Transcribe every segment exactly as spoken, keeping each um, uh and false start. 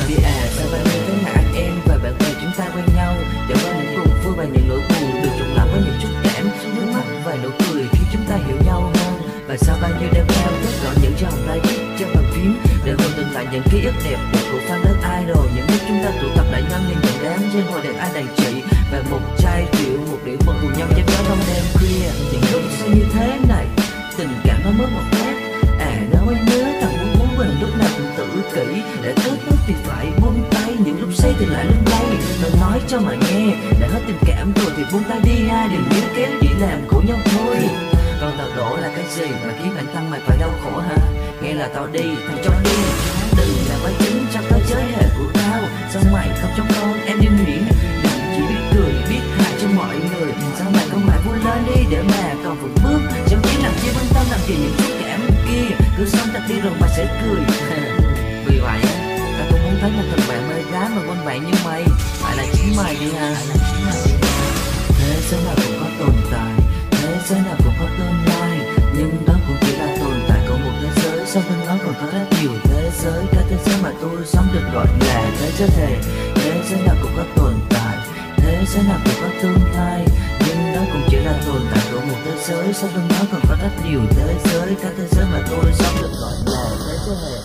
Vì à sao bao nhiêu thế mà anh em và bạn bè chúng ta quen nhau, để qua những buồn vui và những nỗi buồn được trộn lẫn với những chút cảm, nước mắt và nụ cười khi chúng ta hiểu nhau hơn. Và sau bao nhiêu đêm theo thức gọi những cho hồng tay viết trên bàn phím, để hồi tưởng lại những ký ức đẹp của fan đất idol, những lúc chúng ta tụ tập lại nhau như những đám trên hồi đèn ai đầy trị, và một chai rượu một điệu bật cùng nhau chém gió trong đêm khuya. Những lúc sao như thế này tình cảm nó mất một phát, à nó quay nhớ thằng muốn muốn mình lúc nào cũng tự kỷ, để tới lúc thì phải buông tay, những lúc say thì lại lung lay. Đừng nói cho mà nghe, đã hết tình cảm rồi thì buông tay đi ha, đừng níu kéo chỉ làm khổ nhau thôi. Còn tao đổ là cái gì mà khiến bản thân mày phải đau khổ hả? Nghe là tao đi, thằng cho đi, đừng là quái chính trong thế giới hệ của tao. Sao mày không chống con em yêu nhuyễn, đừng chỉ biết cười biết hại cho mọi người. Sao mày không lại vui lên đi để mà còn vững bước, chẳng chỉ làm chi quan tâm làm gì những chút cảm kia, cứ sống thật đi rồi mày sẽ cười. Vì vậy á, tao cũng muốn thấy một thằng bạn mê gái mà quên bạn như mày, phải là chính mày đi ha. Thế giới nào cũng có tồn tại, thế giới nào cũng có tương lai, nhưng đó cũng chỉ là tồn tại của một thế giới. Sau lưng nó còn có rất nhiều thế giới, cả thế giới mà tôi sống được gọi là thế giới thề. Thế giới nào cũng có tồn tại, thế giới nào cũng có tương lai, nhưng đó cũng chỉ là tồn tại của một thế giới. Sau lưng nó còn có rất nhiều thế giới, cả thế giới mà tôi sống được gọi là thế giới thề.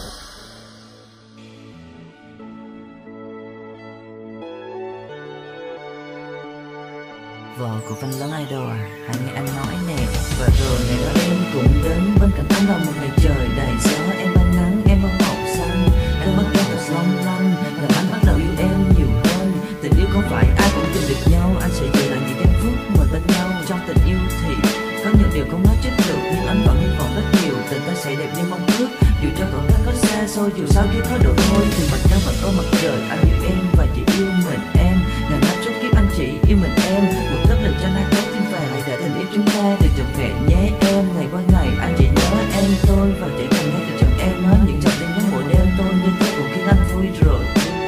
Vợ của fan lớn idol à, hãy nghe anh nói nè. Và rồi ngày đó em cũng đến bên cạnh anh vào một ngày trời đầy gió. Em ban nắng, em bao màu xanh, em bắt đầu thật long lanh, làm anh bắt đầu yêu em nhiều hơn. Tình yêu không phải ai cũng tìm được nhau, anh sẽ giữ lại những giây phút mình bên nhau. Trong tình yêu thì có nhiều điều không nói chết được, nhưng anh vẫn hy vọng rất nhiều tình ta sẽ đẹp như mong ước. Dù cho còn cách có xa xôi, dù sao kia có độ thôi thì mặt trăng vẫn có mặt trời. Anh yêu em và chỉ yêu mình em, ngàn năm suốt kiếp anh chỉ yêu mình em. Một tấc lệnh cho hai trái tim vàng, hãy để tình yêu chúng ta được trọn vẹn nhé em. Ngày qua ngày anh chỉ nhớ em tôi, và chỉ cần nghe từ chọn em hết những dòng tin nhắn mỗi đêm tôi, nhưng thế cũng khiến anh vui rồi.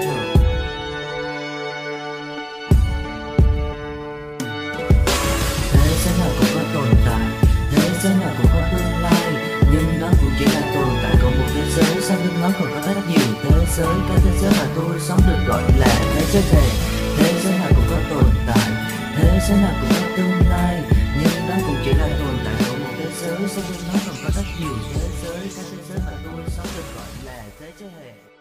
Thế giới nào cũng có tồn tại, thế giới nào cũng có tương lai, nhưng đó cũng chỉ là tồn tại của một thế giới. Sau lưng nó còn có rất nhiều thế giới, cái thế giới mà tôi sống được gọi là thế giới thề. Thế giới nào cũng có tồn tại, thế giới nào cũng có tương lai, nhưng đó cũng chỉ là tồn tại của một thế giới. Sau lưng nó còn có rất nhiều thế giới, cái thế giới mà tôi sống được gọi là thế giới thề.